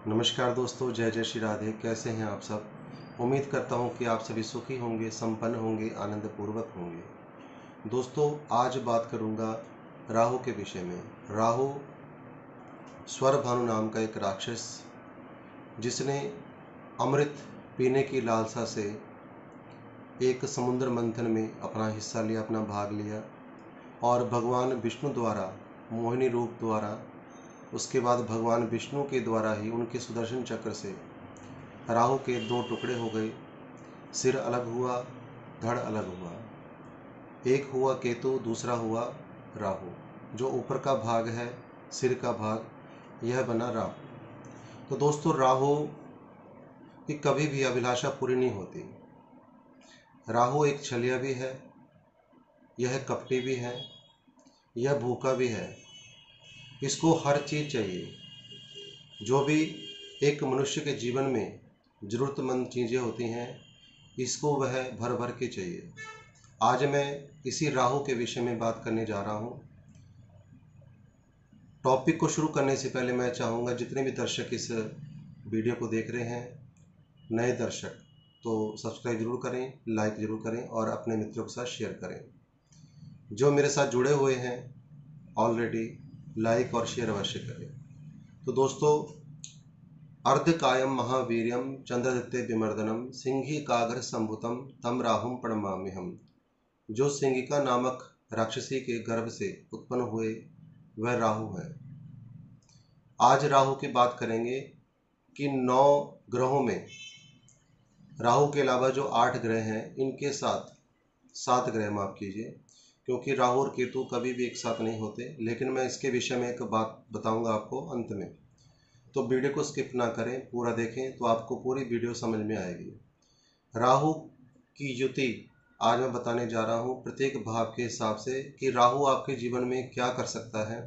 नमस्कार दोस्तों, जय जय श्री राधे। कैसे हैं आप सब? उम्मीद करता हूं कि आप सभी सुखी होंगे, संपन्न होंगे, आनंदपूर्वक होंगे। दोस्तों, आज बात करूंगा राहु के विषय में। राहु स्वरभानु नाम का एक राक्षस, जिसने अमृत पीने की लालसा से एक समुद्र मंथन में अपना हिस्सा लिया, अपना भाग लिया, और भगवान विष्णु द्वारा, मोहिनी रूप द्वारा, उसके बाद भगवान विष्णु के द्वारा ही उनके सुदर्शन चक्र से राहु के दो टुकड़े हो गए। सिर अलग हुआ, धड़ अलग हुआ। एक हुआ केतु, दूसरा हुआ राहु। जो ऊपर का भाग है, सिर का भाग, यह बना राहु। तो दोस्तों, राहु की कभी भी अभिलाषा पूरी नहीं होती। राहु एक छलिया भी है, यह कपटी भी है, यह भूखा भी है। इसको हर चीज़ चाहिए। जो भी एक मनुष्य के जीवन में ज़रूरतमंद चीज़ें होती हैं, इसको वह भर भर के चाहिए। आज मैं इसी राहु के विषय में बात करने जा रहा हूँ। टॉपिक को शुरू करने से पहले मैं चाहूँगा, जितने भी दर्शक इस वीडियो को देख रहे हैं, नए दर्शक, तो सब्सक्राइब जरूर करें, लाइक ज़रूर करें और अपने मित्रों के साथ शेयर करें। जो मेरे साथ जुड़े हुए हैं ऑलरेडी, लाइक और शेयर अवश्य करें। तो दोस्तों, अर्धकायम महावीर्यम चंद्रदत्ते विमर्दनम सिंही कागर संभुतम तम राहुम प्रणमाम्यहम्। जो सिंहिका नामक राक्षसी के गर्भ से उत्पन्न हुए, वह राहु है। आज राहु की बात करेंगे कि 9 ग्रहों में राहु के अलावा जो 8 ग्रह हैं, इनके साथ 7 ग्रह, माफ कीजिए, क्योंकि राहु और केतु कभी भी एक साथ नहीं होते। लेकिन मैं इसके विषय में एक बात बताऊंगा आपको अंत में, तो वीडियो को स्किप ना करें, पूरा देखें, तो आपको पूरी वीडियो समझ में आएगी। राहु की युति आज मैं बताने जा रहा हूँ, प्रत्येक भाव के हिसाब से, कि राहु आपके जीवन में क्या कर सकता है।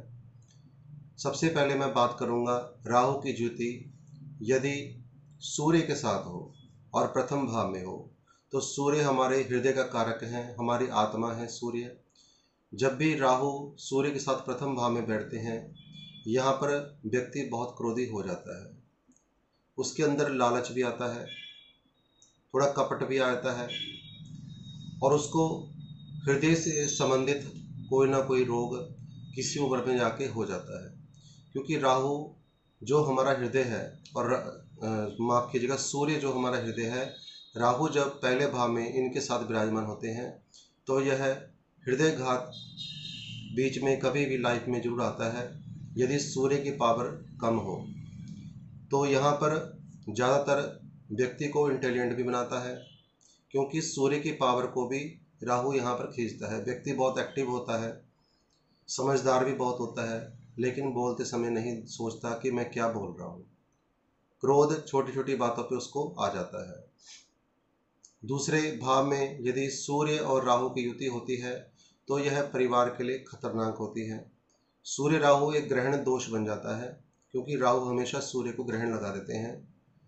सबसे पहले मैं बात करूँगा राहु की युति यदि सूर्य के साथ हो और प्रथम भाव में हो, तो सूर्य हमारे हृदय का कारक है, हमारी आत्मा है सूर्य। जब भी राहु सूर्य के साथ प्रथम भाव में बैठते हैं, यहाँ पर व्यक्ति बहुत क्रोधी हो जाता है। उसके अंदर लालच भी आता है, थोड़ा कपट भी आता है, और उसको हृदय से संबंधित कोई ना कोई रोग किसी उम्र में जाके हो जाता है। क्योंकि राहु जो हमारा हृदय है, और माफ कीजिएगा, सूर्य जो हमारा हृदय है, राहु जब पहले भाव में इनके साथ विराजमान होते हैं, तो यह हृदय घात बीच में कभी भी लाइफ में जरूर आता है, यदि सूर्य की पावर कम हो। तो यहाँ पर ज़्यादातर व्यक्ति को इंटेलिजेंट भी बनाता है, क्योंकि सूर्य की पावर को भी राहु यहाँ पर खींचता है। व्यक्ति बहुत एक्टिव होता है, समझदार भी बहुत होता है, लेकिन बोलते समय नहीं सोचता कि मैं क्या बोल रहा हूँ। क्रोध छोटी छोटी बातों पे उसको आ जाता है। दूसरे भाव में यदि सूर्य और राहु की युति होती है, तो यह परिवार के लिए खतरनाक होती है। सूर्य राहु एक ग्रहण दोष बन जाता है, क्योंकि राहु हमेशा सूर्य को ग्रहण लगा देते हैं।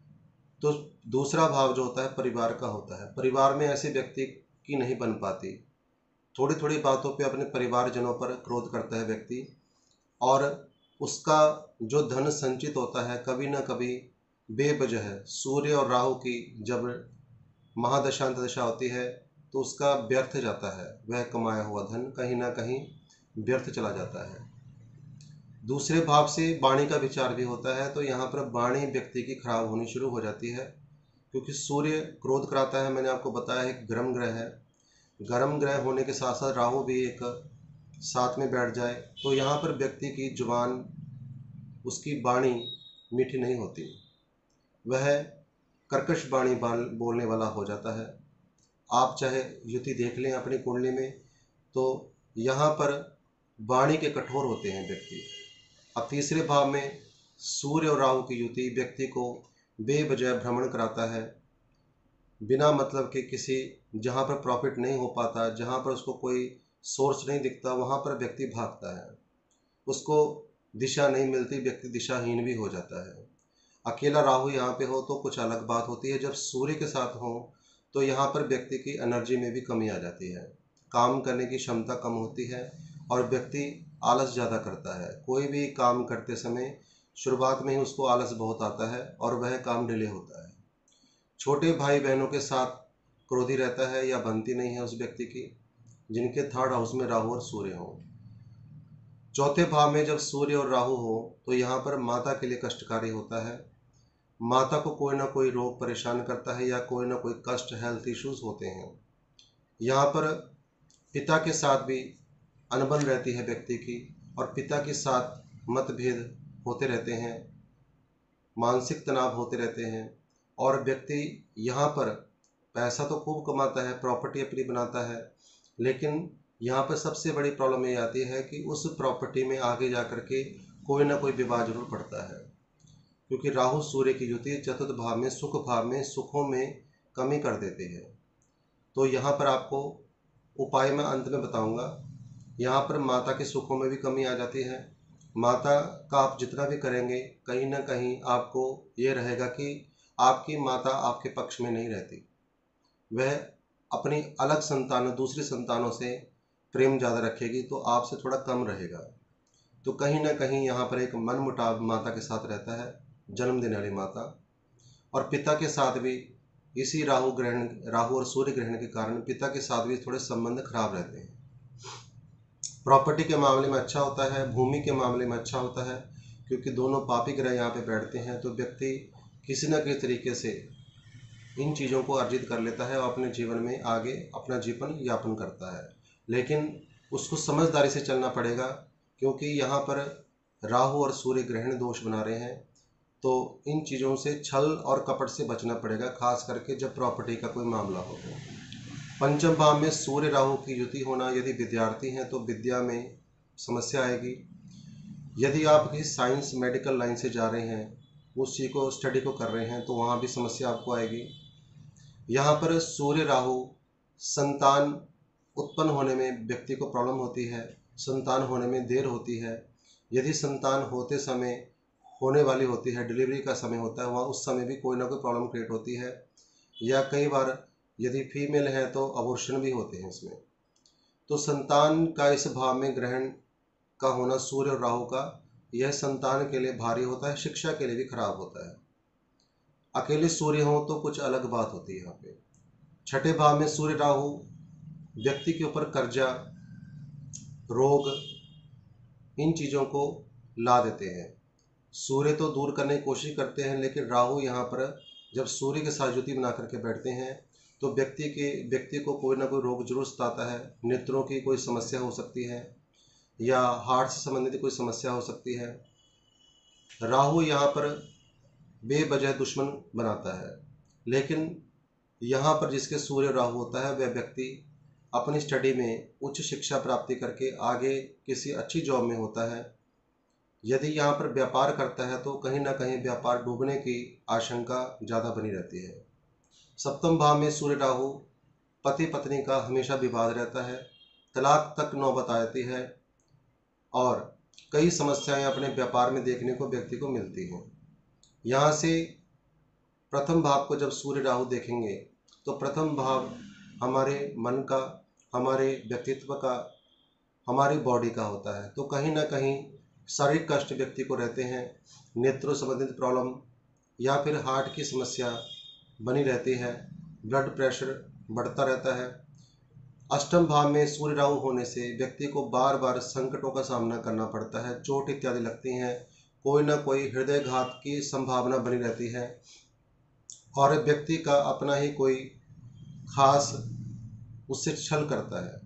तो दूसरा भाव जो होता है परिवार का होता है। परिवार में ऐसे व्यक्ति की नहीं बन पाती। थोड़ी थोड़ी बातों पे अपने परिवारजनों पर क्रोध करता है व्यक्ति, और उसका जो धन संचित होता है, कभी ना कभी बेवजह सूर्य और राहु की जब महादशा अंतदशा होती है, तो उसका व्यर्थ जाता है। वह कमाया हुआ धन कहीं ना कहीं व्यर्थ चला जाता है। दूसरे भाव से वाणी का विचार भी होता है, तो यहाँ पर वाणी व्यक्ति की खराब होनी शुरू हो जाती है, क्योंकि सूर्य क्रोध कराता है। मैंने आपको बताया एक गर्म ग्रह है। गर्म ग्रह होने के साथ साथ राहु भी एक साथ में बैठ जाए, तो यहाँ पर व्यक्ति की जुबान, उसकी वाणी मीठी नहीं होती, वह कर्कश वाणी बोलने वाला हो जाता है। आप चाहे युति देख लें अपनी कुंडली में, तो यहाँ पर वाणी के कठोर होते हैं व्यक्ति। अब तीसरे भाव में सूर्य और राहु की युति व्यक्ति को बेवजह भ्रमण कराता है, बिना मतलब के किसी, जहाँ पर प्रॉफिट नहीं हो पाता, जहाँ पर उसको कोई सोर्स नहीं दिखता, वहाँ पर व्यक्ति भागता है। उसको दिशा नहीं मिलती, व्यक्ति दिशाहीन भी हो जाता है। अकेला राहु यहाँ पे हो तो कुछ अलग बात होती है, जब सूर्य के साथ हो तो यहाँ पर व्यक्ति की एनर्जी में भी कमी आ जाती है, काम करने की क्षमता कम होती है, और व्यक्ति आलस ज़्यादा करता है। कोई भी काम करते समय शुरुआत में ही उसको आलस बहुत आता है और वह काम डिले होता है। छोटे भाई बहनों के साथ क्रोधी रहता है या बनती नहीं है उस व्यक्ति की जिनके थर्ड हाउस में राहु और सूर्य हो। चौथे भाव में जब सूर्य और राहु हो तो यहाँ पर माता के लिए कष्टकारी होता है। माता को कोई ना कोई रोग परेशान करता है या कोई ना कोई कष्ट, हेल्थ इश्यूज होते हैं। यहाँ पर पिता के साथ भी अनबन रहती है व्यक्ति की और पिता के साथ मतभेद होते रहते हैं, मानसिक तनाव होते रहते हैं और व्यक्ति यहाँ पर पैसा तो खूब कमाता है, प्रॉपर्टी अपनी बनाता है, लेकिन यहाँ पर सबसे बड़ी प्रॉब्लम ये आती है कि उस प्रॉपर्टी में आगे जा कर के कोई ना कोई विवाद जरूर पड़ता है, क्योंकि राहु सूर्य की युति चतुर्थ भाव में सुख भाव में सुखों में कमी कर देते हैं। तो यहाँ पर आपको उपाय मैं अंत में बताऊंगा। यहाँ पर माता के सुखों में भी कमी आ जाती है। माता का आप जितना भी करेंगे कहीं ना कहीं आपको ये रहेगा कि आपकी माता आपके पक्ष में नहीं रहती, वह अपनी अलग संतानों, दूसरी संतानों से प्रेम ज़्यादा रखेगी तो आपसे थोड़ा कम रहेगा। तो कहीं ना कहीं यहाँ पर एक मनमुटाव माता के साथ रहता है, जन्म देने वाली माता। और पिता के साथ भी इसी राहु और सूर्य ग्रहण के कारण पिता के साथ भी थोड़े संबंध खराब रहते हैं। प्रॉपर्टी के मामले में अच्छा होता है, भूमि के मामले में अच्छा होता है, क्योंकि दोनों पापी ग्रह यहाँ पे बैठते हैं तो व्यक्ति किसी न किसी तरीके से इन चीज़ों को अर्जित कर लेता है और अपने जीवन में आगे अपना जीवन यापन करता है। लेकिन उसको समझदारी से चलना पड़ेगा, क्योंकि यहाँ पर राहु और सूर्य ग्रहण दोष बना रहे हैं, तो इन चीज़ों से छल और कपट से बचना पड़ेगा, खास करके जब प्रॉपर्टी का कोई मामला हो तो। पंचम भाव में सूर्य राहु की युति होना, यदि विद्यार्थी हैं तो विद्या में समस्या आएगी। यदि आप किसी साइंस मेडिकल लाइन से जा रहे हैं, उस चीज़ को स्टडी को कर रहे हैं, तो वहाँ भी समस्या आपको आएगी। यहाँ पर सूर्य राहु संतान उत्पन्न होने में व्यक्ति को प्रॉब्लम होती है, संतान होने में देर होती है। यदि संतान होते समय होने वाली होती है, डिलीवरी का समय होता है, वहाँ उस समय भी कोई ना कोई प्रॉब्लम क्रिएट होती है, या कई बार यदि फीमेल है तो अबॉर्शन भी होते हैं इसमें। तो संतान का इस भाव में ग्रहण का होना सूर्य और राहु का, यह संतान के लिए भारी होता है, शिक्षा के लिए भी खराब होता है। अकेले सूर्य हो तो कुछ अलग बात होती है। यहाँ पे छठे भाव में सूर्य राहु व्यक्ति के ऊपर कर्जा, रोग, इन चीज़ों को ला देते हैं। सूर्य तो दूर करने की कोशिश करते हैं, लेकिन राहु यहाँ पर जब सूर्य के साथ युति बना करके बैठते हैं तो व्यक्ति को कोई ना कोई रोग जरूर सताता है। नेत्रों की कोई समस्या हो सकती है या हार्ट से संबंधित कोई समस्या हो सकती है। राहु यहाँ पर बेवजह दुश्मन बनाता है, लेकिन यहाँ पर जिसके सूर्य राहु होता है वह व्यक्ति अपनी स्टडी में उच्च शिक्षा प्राप्ति करके आगे किसी अच्छी जॉब में होता है। यदि यहाँ पर व्यापार करता है तो कहीं ना कहीं व्यापार डूबने की आशंका ज़्यादा बनी रहती है। सप्तम भाव में सूर्य राहु पति पत्नी का हमेशा विवाद रहता है, तलाक तक नौबत आती है और कई समस्याएं अपने व्यापार में देखने को व्यक्ति को मिलती हैं। यहाँ से प्रथम भाव को जब सूर्य राहु देखेंगे तो प्रथम भाव हमारे मन का, हमारे व्यक्तित्व का, हमारी बॉडी का होता है। तो कहीं ना कहीं शारीरिक कष्ट व्यक्ति को रहते हैं, नेत्रों संबंधित प्रॉब्लम या फिर हार्ट की समस्या बनी रहती है, ब्लड प्रेशर बढ़ता रहता है। अष्टम भाव में सूर्य राहु होने से व्यक्ति को बार बार संकटों का सामना करना पड़ता है, चोट इत्यादि लगती हैं, कोई ना कोई हृदय घात की संभावना बनी रहती है और व्यक्ति का अपना ही कोई खास उससे छल करता है।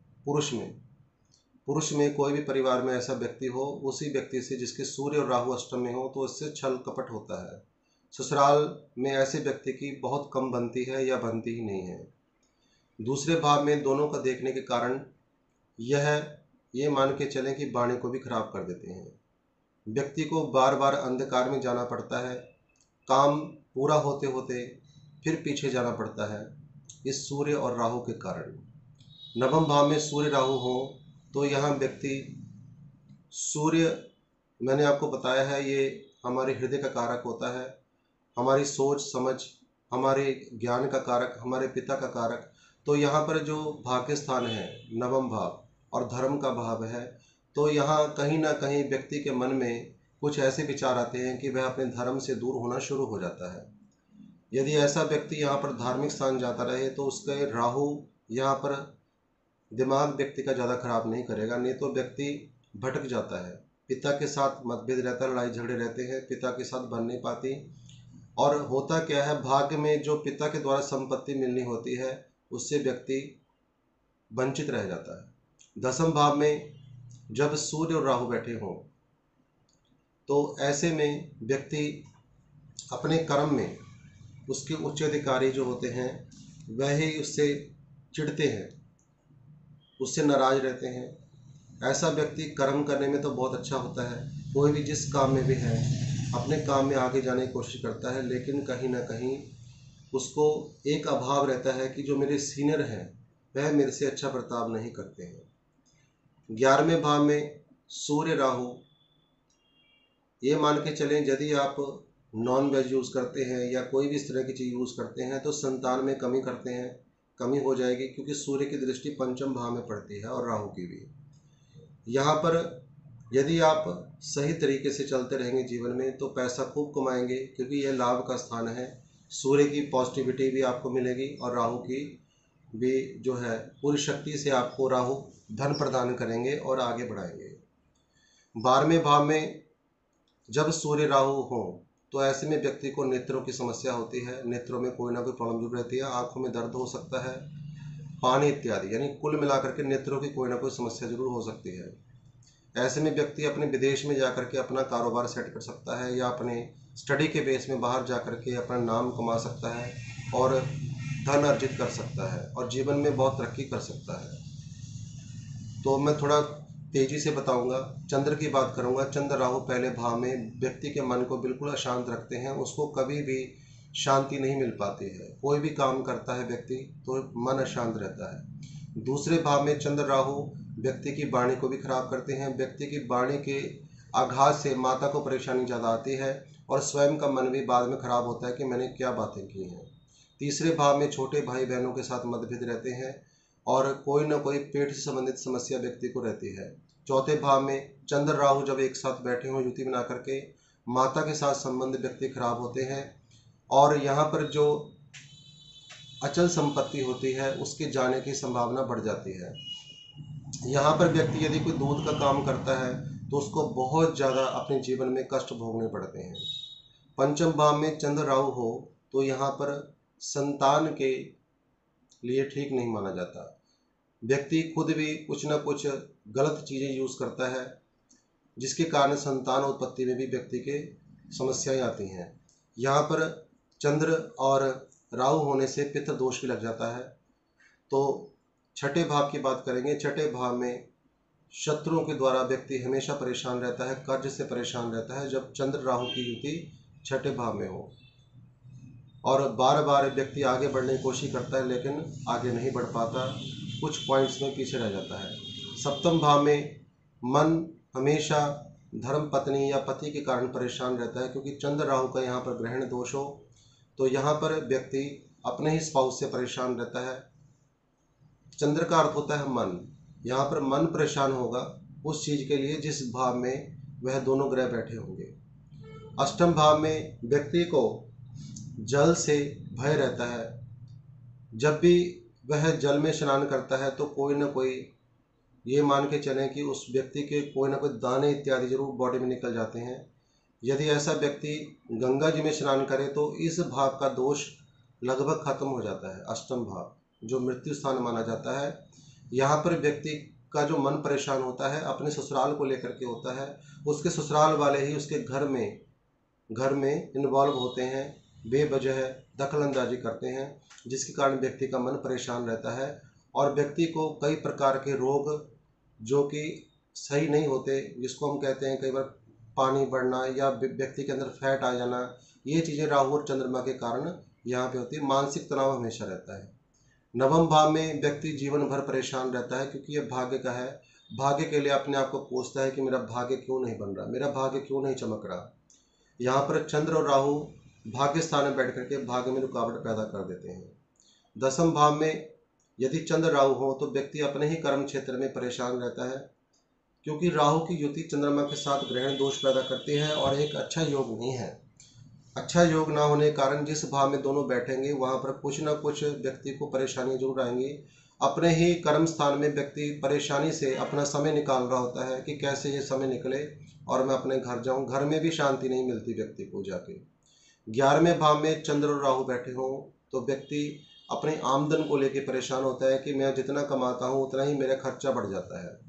पुरुष में कोई भी परिवार में ऐसा व्यक्ति हो, उसी व्यक्ति से जिसके सूर्य और राहु अष्टम में हो तो उससे छल कपट होता है। ससुराल में ऐसे व्यक्ति की बहुत कम बनती है या बनती ही नहीं है। दूसरे भाव में दोनों का देखने के कारण ये मान के चलें कि वाणी को भी खराब कर देते हैं। व्यक्ति को बार बार अंधकार में जाना पड़ता है, काम पूरा होते होते फिर पीछे जाना पड़ता है, इस सूर्य और राहु के कारण। नवम भाव में सूर्य राहु हो तो यहाँ व्यक्ति, सूर्य मैंने आपको बताया है ये हमारे हृदय का कारक होता है, हमारी सोच समझ, हमारे ज्ञान का कारक, हमारे पिता का कारक। तो यहाँ पर जो भाग्य स्थान है नवम भाव और धर्म का भाव है, तो यहाँ कहीं ना कहीं व्यक्ति के मन में कुछ ऐसे विचार आते हैं कि वह अपने धर्म से दूर होना शुरू हो जाता है। यदि ऐसा व्यक्ति यहाँ पर धार्मिक स्थान जाता रहे तो उसके राहु यहाँ पर दिमाग व्यक्ति का ज़्यादा खराब नहीं करेगा, नहीं तो व्यक्ति भटक जाता है। पिता के साथ मतभेद रहता है, लड़ाई झगड़े रहते हैं, पिता के साथ बन नहीं पाती। और होता क्या है, भाग्य में जो पिता के द्वारा संपत्ति मिलनी होती है उससे व्यक्ति वंचित रह जाता है। दसम भाव में जब सूर्य और राहु बैठे हों तो ऐसे में व्यक्ति अपने कर्म में उसके उच्च अधिकारी जो होते हैं वह ही उससे चिढ़ते हैं, उससे नाराज रहते हैं। ऐसा व्यक्ति कर्म करने में तो बहुत अच्छा होता है, कोई भी जिस काम में भी है अपने काम में आगे जाने की कोशिश करता है, लेकिन कहीं ना कहीं उसको एक अभाव रहता है कि जो मेरे सीनियर हैं वह मेरे से अच्छा बर्ताव नहीं करते हैं। 11वें भाव में सूर्य राहु, ये मान के चलें यदि आप नॉन वेज यूज़ करते हैं या कोई भी इस तरह की चीज़ यूज़ करते हैं तो संतान में कमी करते हैं, कमी हो जाएगी, क्योंकि सूर्य की दृष्टि पंचम भाव में पड़ती है और राहु की भी। यहाँ पर यदि आप सही तरीके से चलते रहेंगे जीवन में तो पैसा खूब कमाएंगे, क्योंकि यह लाभ का स्थान है। सूर्य की पॉजिटिविटी भी आपको मिलेगी और राहु की भी जो है पूरी शक्ति से आपको राहु धन प्रदान करेंगे और आगे बढ़ाएंगे। 12वें भाव में जब सूर्य राहु हो तो ऐसे में व्यक्ति को नेत्रों की समस्या होती है, नेत्रों में कोई ना कोई प्रॉब्लम जरूर रहती है, आंखों में दर्द हो सकता है, पानी इत्यादि, यानी कुल मिलाकर के नेत्रों की कोई ना कोई समस्या जरूर हो सकती है। ऐसे में व्यक्ति अपने विदेश में जाकर के अपना कारोबार सेट कर सकता है या अपने स्टडी के बेस में बाहर जाकर के अपना नाम कमा सकता है और धन अर्जित कर सकता है और जीवन में बहुत तरक्की कर सकता है। तो मैं थोड़ा तेजी से बताऊंगा। चंद्र की बात करूंगा। चंद्र राहु पहले भाव में व्यक्ति के मन को बिल्कुल अशांत रखते हैं, उसको कभी भी शांति नहीं मिल पाती है। कोई भी काम करता है व्यक्ति तो मन अशांत रहता है। दूसरे भाव में चंद्र राहु व्यक्ति की वाणी को भी खराब करते हैं। व्यक्ति की वाणी के आघात से माता को परेशानी ज़्यादा आती है और स्वयं का मन भी बाद में खराब होता है कि मैंने क्या बातें की हैं। तीसरे भाव में छोटे भाई बहनों के साथ मतभेद रहते हैं और कोई ना कोई पेट से संबंधित समस्या व्यक्ति को रहती है। चौथे भाव में चंद्र राहु जब एक साथ बैठे हों युति बना करके, माता के साथ संबंध व्यक्ति खराब होते हैं और यहाँ पर जो अचल संपत्ति होती है उसके जाने की संभावना बढ़ जाती है। यहाँ पर व्यक्ति यदि कोई दूध का काम करता है तो उसको बहुत ज़्यादा अपने जीवन में कष्ट भोगने पड़ते हैं। पंचम भाव में चंद्र राहु हो तो यहाँ पर संतान के लिए ठीक नहीं माना जाता। व्यक्ति खुद भी कुछ ना कुछ गलत चीज़ें यूज़ करता है जिसके कारण संतान उत्पत्ति में भी व्यक्ति के समस्याएं आती हैं। यहाँ पर चंद्र और राहु होने से पितृ दोष भी लग जाता है। तो छठे भाव की बात करेंगे। छठे भाव में शत्रुओं के द्वारा व्यक्ति हमेशा परेशान रहता है, कर्ज से परेशान रहता है जब चंद्र राहु की युति छठे भाव में हो, और बार बार व्यक्ति आगे बढ़ने की कोशिश करता है लेकिन आगे नहीं बढ़ पाता, कुछ पॉइंट्स में पीछे रह जाता है। सप्तम भाव में मन हमेशा धर्म पत्नी या पति के कारण परेशान रहता है, क्योंकि चंद्र राहु का यहाँ पर ग्रहण दोष हो तो यहाँ पर व्यक्ति अपने ही स्पाउस से परेशान रहता है। चंद्र का अर्थ होता है मन, यहाँ पर मन परेशान होगा उस चीज़ के लिए जिस भाव में वह दोनों ग्रह बैठे होंगे। अष्टम भाव में व्यक्ति को जल से भय रहता है। जब भी वह जल में स्नान करता है तो कोई ना कोई, ये मान के चलें कि उस व्यक्ति के कोई ना कोई दाने इत्यादि जरूर बॉडी में निकल जाते हैं। यदि ऐसा व्यक्ति गंगा जी में स्नान करे तो इस भाव का दोष लगभग खत्म हो जाता है। अष्टम भाव जो मृत्यु स्थान माना जाता है, यहाँ पर व्यक्ति का जो मन परेशान होता है अपने ससुराल को लेकर के होता है। उसके ससुराल वाले ही उसके घर में इन्वॉल्व होते हैं, बेवजह दखल अंदाजी करते हैं, जिसके कारण व्यक्ति का मन परेशान रहता है और व्यक्ति को कई प्रकार के रोग जो कि सही नहीं होते, जिसको हम कहते हैं कई बार पानी बढ़ना या व्यक्ति के अंदर फैट आ जाना, ये चीज़ें राहु और चंद्रमा के कारण यहाँ पे होती है। मानसिक तनाव हमेशा रहता है। नवम भाव में व्यक्ति जीवन भर परेशान रहता है क्योंकि ये भाग्य का है। भाग्य के लिए अपने आप को पूछता है कि मेरा भाग्य क्यों नहीं बन रहा, मेरा भाग्य क्यों नहीं चमक रहा। यहाँ पर चंद्र और राहु भाग्य स्थान में बैठ करके भाग्य में रुकावट पैदा कर देते हैं। दसम भाव में यदि चंद्र राहु हो तो व्यक्ति अपने ही कर्म क्षेत्र में परेशान रहता है। क्योंकि राहु की युति चंद्रमा के साथ ग्रहण दोष पैदा करती है और एक अच्छा योग नहीं है। अच्छा योग ना होने के कारण जिस भाव में दोनों बैठेंगे वहां पर कुछ ना कुछ व्यक्ति को परेशानी जरूर आएंगी। अपने ही कर्म स्थान में व्यक्ति परेशानी से अपना समय निकाल रहा होता है कि कैसे ये समय निकले और मैं अपने घर जाऊं। घर में भी शांति नहीं मिलती व्यक्ति को जाके। 11वें भाव में चंद्र और राहु बैठे हों तो व्यक्ति अपनी आमदन को लेकर परेशान होता है कि मैं जितना कमाता हूँ उतना ही मेरा खर्चा बढ़ जाता है।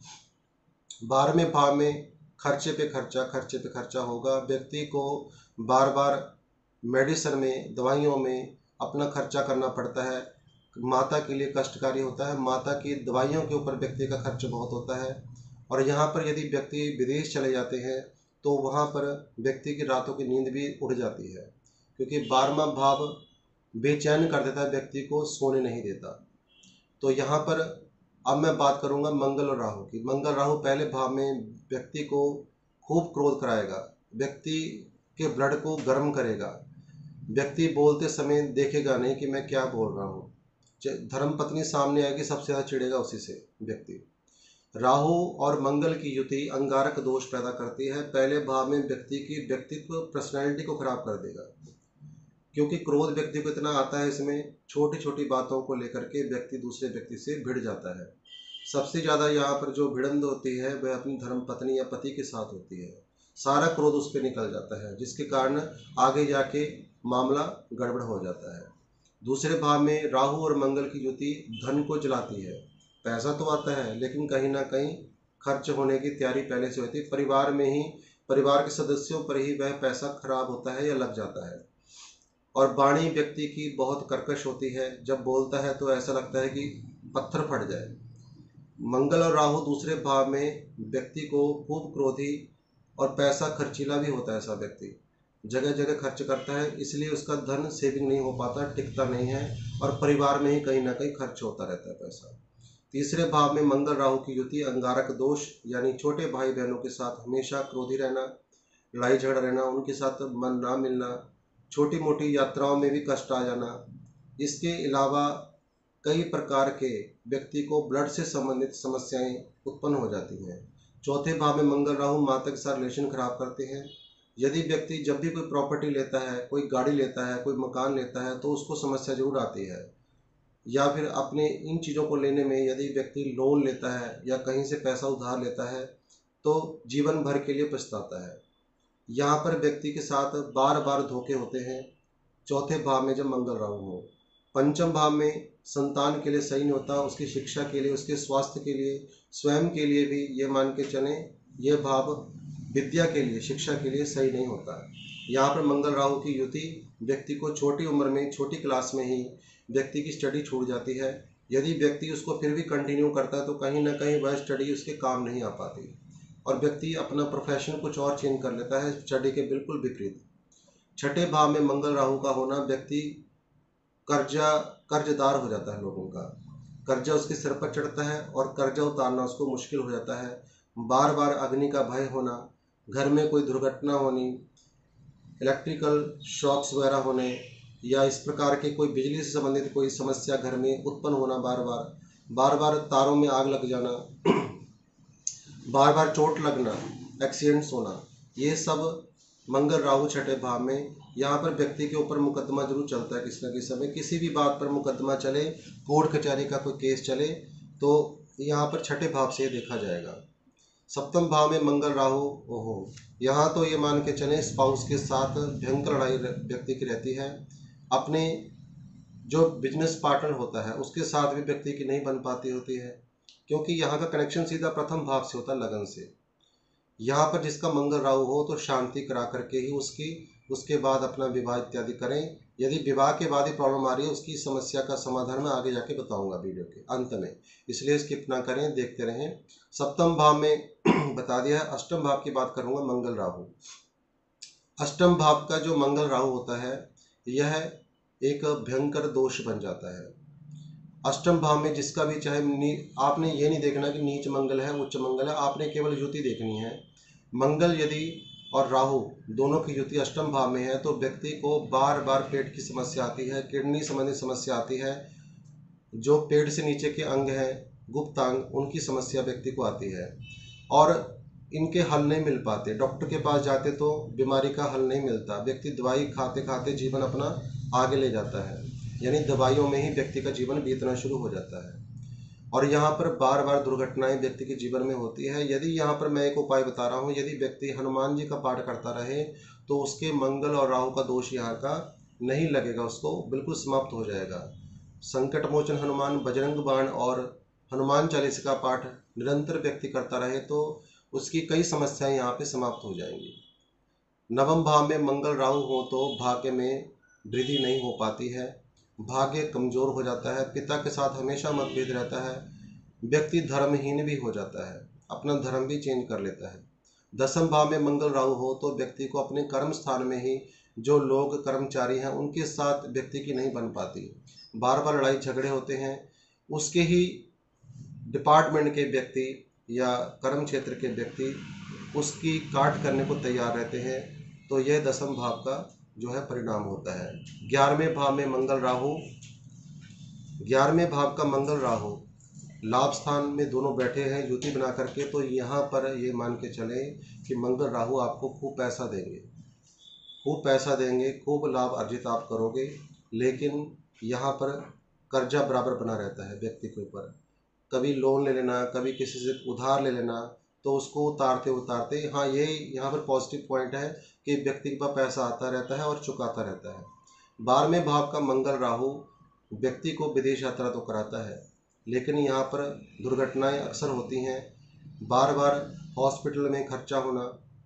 12वें भाव में खर्चे पे खर्चा होगा। व्यक्ति को बार बार मेडिसिन में, दवाइयों में अपना खर्चा करना पड़ता है। माता के लिए कष्टकारी होता है। माता की दवाइयों के ऊपर व्यक्ति का खर्च बहुत होता है। और यहाँ पर यदि व्यक्ति विदेश चले जाते हैं तो वहाँ पर व्यक्ति की रातों की नींद भी उड़ जाती है, क्योंकि 12वां भाव बेचैन कर देता है, व्यक्ति को सोने नहीं देता। तो यहाँ पर अब मैं बात करूँगा मंगल और राहु की। मंगल राहु पहले भाव में व्यक्ति को खूब क्रोध कराएगा, व्यक्ति के ब्लड को गर्म करेगा। व्यक्ति बोलते समय देखेगा नहीं कि मैं क्या बोल रहा हूँ। धर्म पत्नी सामने आएगी, सबसे ज़्यादा चिढ़ेगा उसी से व्यक्ति। राहु और मंगल की युति अंगारक दोष पैदा करती है। पहले भाव में व्यक्ति की व्यक्तित्व, पर्सनैलिटी को खराब कर देगा, क्योंकि क्रोध व्यक्ति को इतना आता है, इसमें छोटी छोटी बातों को लेकर के व्यक्ति दूसरे व्यक्ति से भिड़ जाता है। सबसे ज़्यादा यहाँ पर जो भिड़ंत होती है वह अपनी धर्म पत्नी या पति के साथ होती है। सारा क्रोध उस पर निकल जाता है, जिसके कारण आगे जाके मामला गड़बड़ हो जाता है। दूसरे भाव में राहु और मंगल की युति धन को जलाती है। पैसा तो आता है लेकिन कहीं ना कहीं खर्च होने की तैयारी पहले से होती है। परिवार में ही, परिवार के सदस्यों पर ही वह पैसा खराब होता है या लग जाता है। और वाणी व्यक्ति की बहुत कर्कश होती है। जब बोलता है तो ऐसा लगता है कि पत्थर फट जाए। मंगल और राहु दूसरे भाव में व्यक्ति को खूब क्रोधी और पैसा खर्चीला भी होता है। ऐसा व्यक्ति जगह जगह खर्च करता है, इसलिए उसका धन सेविंग नहीं हो पाता, टिकता नहीं है और परिवार में ही कहीं ना कहीं खर्च होता रहता है पैसा। तीसरे भाव में मंगल राहु की युति अंगारक दोष, यानी छोटे भाई बहनों के साथ हमेशा क्रोधी रहना, लड़ाई झगड़ा रहना, उनके साथ मन ना मिलना, छोटी मोटी यात्राओं में भी कष्ट आ जाना। इसके अलावा कई प्रकार के व्यक्ति को ब्लड से संबंधित समस्याएं उत्पन्न हो जाती हैं। चौथे भाव में मंगल राहु माता के साथ रिलेशन खराब करते हैं। यदि व्यक्ति जब भी कोई प्रॉपर्टी लेता है, कोई गाड़ी लेता है, कोई मकान लेता है, तो उसको समस्या जरूर आती है। या फिर अपने इन चीज़ों को लेने में यदि व्यक्ति लोन लेता है या कहीं से पैसा उधार लेता है तो जीवन भर के लिए पछताता है। यहाँ पर व्यक्ति के साथ बार बार धोखे होते हैं चौथे भाव में जब मंगल राहु हो। पंचम भाव में संतान के लिए सही नहीं होता, उसकी शिक्षा के लिए, उसके स्वास्थ्य के लिए, स्वयं के लिए भी ये मान के चलें, यह भाव विद्या के लिए, शिक्षा के लिए सही नहीं होता। यहाँ पर मंगल राहु की युति व्यक्ति को छोटी उम्र में, छोटी क्लास में ही व्यक्ति की स्टडी छूट जाती है। यदि व्यक्ति उसको फिर भी कंटिन्यू करता है तो कहीं ना कहीं वह स्टडी उसके काम नहीं आ पाती और व्यक्ति अपना प्रोफेशन कुछ और चेंज कर लेता है, स्टडी के बिल्कुल विपरीत। छठे भाव में मंगल राहु का होना व्यक्ति कर्जदार हो जाता है। लोगों का कर्जा उसके सिर पर चढ़ता है और कर्जा उतारना उसको मुश्किल हो जाता है। बार बार अग्नि का भय होना, घर में कोई दुर्घटना होनी, इलेक्ट्रिकल शॉक्स वगैरह होने या इस प्रकार के कोई बिजली से संबंधित कोई समस्या घर में उत्पन्न होना, बार बार तारों में आग लग जाना, बार बार चोट लगना, एक्सीडेंट्स होना, ये सब मंगल राहु छठे भाव में। यहाँ पर व्यक्ति के ऊपर मुकदमा जरूर चलता है किसी न किसी समय, किसी भी बात पर मुकदमा चले, कोर्ट कचहरी का कोई केस चले तो यहाँ पर छठे भाव से देखा जाएगा। सप्तम भाव में मंगल राहु, ओहो, यहाँ तो ये मान के चलें स्पाउस के साथ भयंकर लड़ाई व्यक्ति की रहती है। अपने जो बिजनेस पार्टनर होता है उसके साथ भी व्यक्ति की नहीं बन पाती होती है, क्योंकि यहाँ का कनेक्शन सीधा प्रथम भाव से होता है, लगन से। यहाँ पर जिसका मंगल राहु हो तो शांति करा करके ही उसके बाद अपना विवाह इत्यादि करें। यदि विवाह के बाद ही प्रॉब्लम आ रही है, उसकी समस्या का समाधान मैं आगे जाके बताऊंगा वीडियो के अंत में, इसलिए स्किप ना करें, देखते रहें। सप्तम भाव में बता दिया है। अष्टम भाव की बात करूंगा, मंगल राहु। अष्टम भाव का जो मंगल राहु होता है यह एक भयंकर दोष बन जाता है। अष्टम भाव में जिसका भी, चाहे आपने ये नहीं देखना कि नीच मंगल है, उच्च मंगल है, आपने केवल युति देखनी है। मंगल यदि और राहु दोनों की युति अष्टम भाव में है तो व्यक्ति को बार बार पेट की समस्या आती है, किडनी संबंधी समस्या आती है, जो पेट से नीचे के अंग हैं, गुप्तांग, उनकी समस्या व्यक्ति को आती है। और इनके हल नहीं मिल पाते। डॉक्टर के पास जाते तो बीमारी का हल नहीं मिलता, व्यक्ति दवाई खाते खाते जीवन अपना आगे ले जाता है, यानी दवाइयों में ही व्यक्ति का जीवन बीतना शुरू हो जाता है। और यहाँ पर बार बार दुर्घटनाएं व्यक्ति के जीवन में होती है। यदि यहाँ पर मैं एक उपाय बता रहा हूँ, यदि व्यक्ति हनुमान जी का पाठ करता रहे तो उसके मंगल और राहु का दोष यहाँ का नहीं लगेगा, उसको बिल्कुल समाप्त हो जाएगा। संकट मोचन हनुमान, बजरंग बाण और हनुमान चालीसा का पाठ निरंतर व्यक्ति करता रहे तो उसकी कई समस्याएं यहाँ पे समाप्त हो जाएंगी। नवम भाव में मंगल राहु हो तो भाग्य में वृद्धि नहीं हो पाती है, भाग्य कमजोर हो जाता है, पिता के साथ हमेशा मतभेद रहता है, व्यक्ति धर्महीन भी हो जाता है, अपना धर्म भी चेंज कर लेता है। दसम भाव में मंगल राहु हो तो व्यक्ति को अपने कर्म स्थान में ही जो लोग कर्मचारी हैं उनके साथ व्यक्ति की नहीं बन पाती, बार बार लड़ाई झगड़े होते हैं, उसके ही डिपार्टमेंट के व्यक्ति या कर्म क्षेत्र के व्यक्ति उसकी काट करने को तैयार रहते हैं। तो यह दसम भाव का जो है परिणाम होता है। 11वें भाव में मंगल राहु, 11वें भाव का मंगल राहु लाभ स्थान में दोनों बैठे हैं युति बना करके, तो यहाँ पर ये मान के चले कि मंगल राहु आपको खूब पैसा देंगे, खूब पैसा देंगे, खूब लाभ अर्जित आप करोगे, लेकिन यहाँ पर कर्जा बराबर बना रहता है व्यक्ति के ऊपर। कभी लोन ले लेना, कभी किसी से उधार ले लेना, तो उसको उतारते उतारते, हाँ ये यहाँ पर पॉजिटिव पॉइंट है कि व्यक्ति के पास पैसा आता रहता है और चुकाता रहता है। 12वें भाव का मंगल राहु व्यक्ति को विदेश यात्रा तो कराता है, लेकिन यहाँ पर दुर्घटनाएं अक्सर होती हैं, बार बार हॉस्पिटल में खर्चा होना।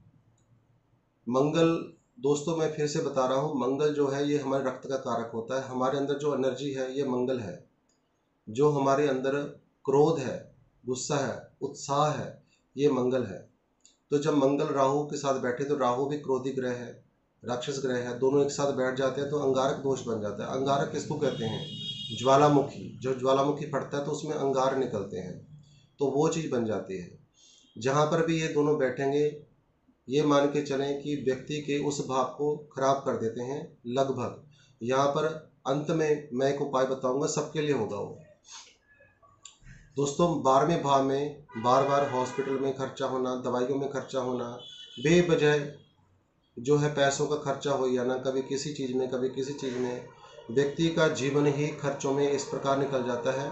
मंगल, दोस्तों मैं फिर से बता रहा हूँ, मंगल जो है ये हमारे रक्त का कारक होता है। हमारे अंदर जो एनर्जी है ये मंगल है, जो हमारे अंदर क्रोध है, गुस्सा है, उत्साह है, ये मंगल है। तो जब मंगल राहु के साथ बैठे तो राहु भी क्रोधी ग्रह है, राक्षस ग्रह है, दोनों एक साथ बैठ जाते हैं तो अंगारक दोष बन जाता है। अंगारक किसको कहते हैं? ज्वालामुखी, जब ज्वालामुखी फटता है तो उसमें अंगार निकलते हैं, तो वो चीज़ बन जाती है। जहाँ पर भी ये दोनों बैठेंगे ये मान के चलें कि व्यक्ति के उस भाव को खराब कर देते हैं लगभग। यहाँ पर अंत में मैं एक उपाय बताऊंगा, सबके लिए होगा वो। दोस्तों 12वें भाव में बार बार हॉस्पिटल में खर्चा होना, दवाइयों में खर्चा होना, बेवजह जो है पैसों का खर्चा हो जाना, कभी किसी चीज़ में कभी किसी चीज़ में, व्यक्ति का जीवन ही खर्चों में इस प्रकार निकल जाता है।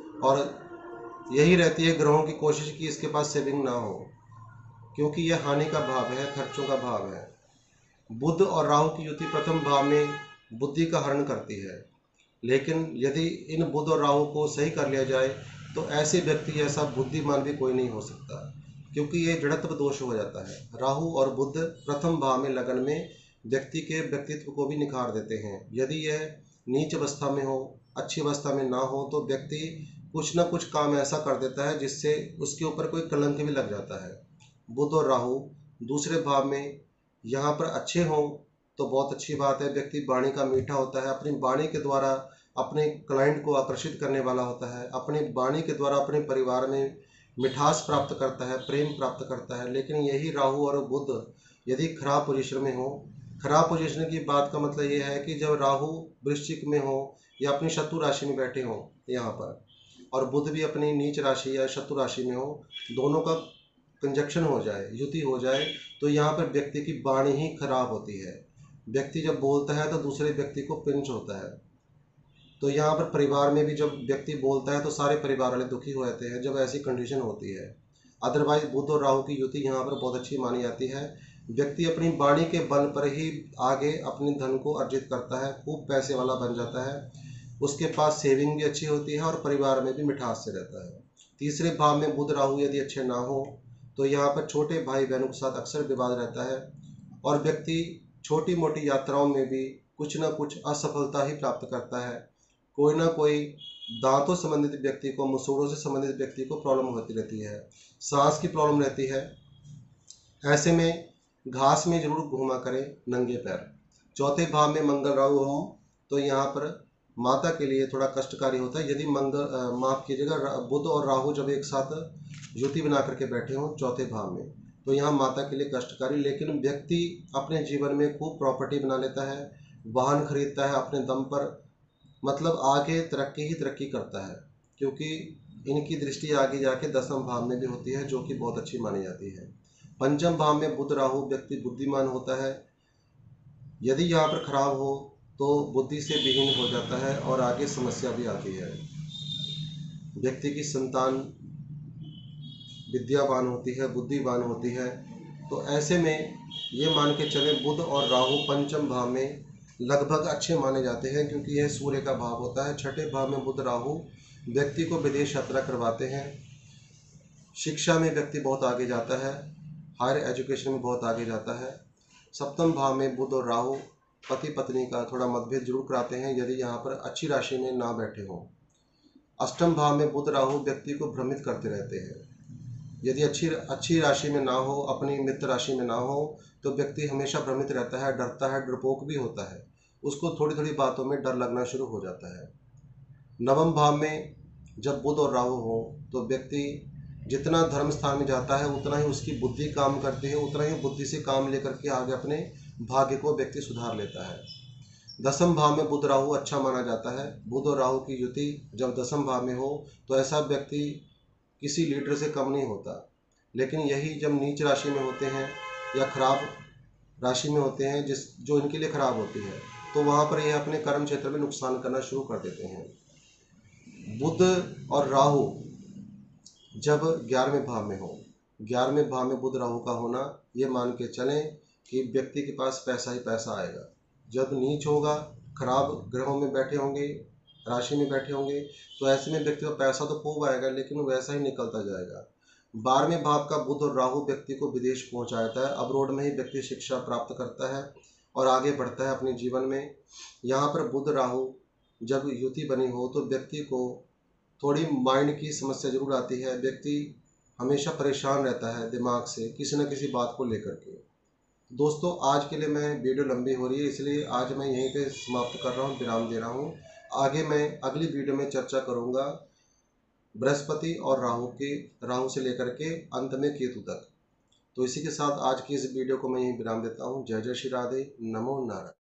और यही रहती है ग्रहों की कोशिश कि इसके पास सेविंग ना हो, क्योंकि यह हानि का भाव है, खर्चों का भाव है। बुध और राहु की युति प्रथम भाव में बुद्धि का हरण करती है, लेकिन यदि इन बुध और राहु को सही कर लिया जाए तो ऐसे व्यक्ति ऐसा बुद्धिमान भी कोई नहीं हो सकता, क्योंकि ये जड़त्व दोष हो जाता है। राहु और बुध प्रथम भाव में लगन में व्यक्ति के व्यक्तित्व को भी निखार देते हैं। यदि यह नीच अवस्था में हो, अच्छी अवस्था में ना हो, तो व्यक्ति कुछ ना कुछ काम ऐसा कर देता है जिससे उसके ऊपर कोई कलंक भी लग जाता है। बुध और राहु दूसरे भाव में यहाँ पर अच्छे हों तो बहुत अच्छी बात है, व्यक्ति वाणी का मीठा होता है, अपनी वाणी के द्वारा अपने क्लाइंट को आकर्षित करने वाला होता है, अपनी वाणी के द्वारा अपने परिवार में मिठास प्राप्त करता है, प्रेम प्राप्त करता है। लेकिन यही राहु और बुध यदि खराब पोजीशन में हो, खराब पोजीशन की बात का मतलब ये है कि जब राहु वृश्चिक में हो या अपनी शत्रु राशि में बैठे हो यहाँ पर, और बुध भी अपनी नीच राशि या शत्रु राशि में हो, दोनों का कंजक्शन हो जाए, युति हो जाए, तो यहाँ पर व्यक्ति की वाणी ही खराब होती है। व्यक्ति जब बोलता है तो दूसरे व्यक्ति को पिंच होता है। तो यहाँ पर परिवार में भी जब व्यक्ति बोलता है तो सारे परिवार वाले दुखी हो जाते हैं जब ऐसी कंडीशन होती है। अदरवाइज बुध और राहु की युति यहाँ पर बहुत अच्छी मानी जाती है। व्यक्ति अपनी वाणी के बल पर ही आगे अपने धन को अर्जित करता है, खूब पैसे वाला बन जाता है, उसके पास सेविंग भी अच्छी होती है और परिवार में भी मिठास से रहता है। तीसरे भाव में बुध राहु यदि अच्छे ना हो तो यहाँ पर छोटे भाई बहनों के साथ अक्सर विवाद रहता है और व्यक्ति छोटी मोटी यात्राओं में भी कुछ ना कुछ असफलता ही प्राप्त करता है। कोई ना कोई दांतों संबंधित व्यक्ति को, मसूड़ों से संबंधित व्यक्ति को प्रॉब्लम होती रहती है, सांस की प्रॉब्लम रहती है। ऐसे में घास में जरूर घूमा करें नंगे पैर। चौथे भाव में मंगल राहु हो तो यहाँ पर माता के लिए थोड़ा कष्टकारी होता है। यदि माफ कीजिएगा, बुध और राहु जब एक साथ युति बना करके बैठे हों चौथे भाव में, तो यहाँ माता के लिए कष्टकारी। लेकिन व्यक्ति अपने जीवन में खूब प्रॉपर्टी बना लेता है, वाहन खरीदता है अपने दम पर, मतलब आगे तरक्की ही तरक्की करता है, क्योंकि इनकी दृष्टि आगे जाके 10वें भाव में भी होती है, जो कि बहुत अच्छी मानी जाती है। 5वें भाव में बुध राहु व्यक्ति बुद्धिमान होता है। यदि यहाँ पर खराब हो तो बुद्धि से विहीन हो जाता है और आगे समस्या भी आती है। व्यक्ति की संतान विद्यावान होती है, बुद्धिवान होती है। तो ऐसे में ये मान के चले बुध और राहु 5वें भाव में लगभग अच्छे माने जाते हैं, क्योंकि यह सूर्य का भाव होता है। 6ठे भाव में बुध राहु व्यक्ति को विदेश यात्रा करवाते हैं। शिक्षा में व्यक्ति बहुत आगे जाता है, हायर एजुकेशन में बहुत आगे जाता है। 7वें भाव में बुध और राहु पति पत्नी का थोड़ा मतभेद जरूर कराते हैं, यदि यहाँ पर अच्छी राशि में ना बैठे हों। 8वें भाव में बुध राहु व्यक्ति को भ्रमित करते रहते हैं। यदि अच्छी राशि में ना हो, अपनी मित्र राशि में ना हो, तो व्यक्ति हमेशा भ्रमित रहता है, डरता है, डरपोक भी होता है। उसको थोड़ी थोड़ी बातों में डर लगना शुरू हो जाता है। 9वें भाव में जब बुध और राहु हो तो व्यक्ति जितना धर्म स्थान में जाता है उतना ही उसकी बुद्धि काम करती है, उतना ही बुद्धि से काम लेकर के आगे अपने भाग्य को व्यक्ति सुधार लेता है। 10वें भाव में बुध राहु अच्छा माना जाता है। बुध और राहु की युति जब 10वें भाव में हो तो ऐसा व्यक्ति किसी लीडर से कम नहीं होता। लेकिन यही जब नीच राशि में होते हैं या खराब राशि में होते हैं, जो इनके लिए खराब होती है, तो वहाँ पर यह अपने कर्म क्षेत्र में नुकसान करना शुरू कर देते हैं। बुध और राहु जब 11वें भाव में हो, 11वें भाव में बुध राहु का होना, ये मान के चलें कि व्यक्ति के पास पैसा ही पैसा आएगा। जब नीच होगा, खराब ग्रहों में बैठे होंगे, राशि में बैठे होंगे, तो ऐसे में व्यक्ति का पैसा तो खूब आएगा, लेकिन वैसा ही निकलता जाएगा। 12वें भाव का बुध और राहु व्यक्ति को विदेश पहुंचाता है। अब्रोड में ही व्यक्ति शिक्षा प्राप्त करता है और आगे बढ़ता है अपने जीवन में। यहाँ पर बुध राहु जब युति बनी हो तो व्यक्ति को थोड़ी माइंड की समस्या जरूर आती है। व्यक्ति हमेशा परेशान रहता है दिमाग से, किसी न किसी बात को लेकर के। दोस्तों, आज के लिए मैं वीडियो लंबी हो रही है, इसलिए आज मैं यहीं पे समाप्त कर रहा हूँ, विराम दे रहा हूँ। आगे मैं अगली वीडियो में चर्चा करूँगा बृहस्पति और राहु से लेकर के अंत में केतु तक। तो इसी के साथ आज की इस वीडियो को मैं यहीं विराम देता हूँ। जय जय श्री राधे, नमो नारायण।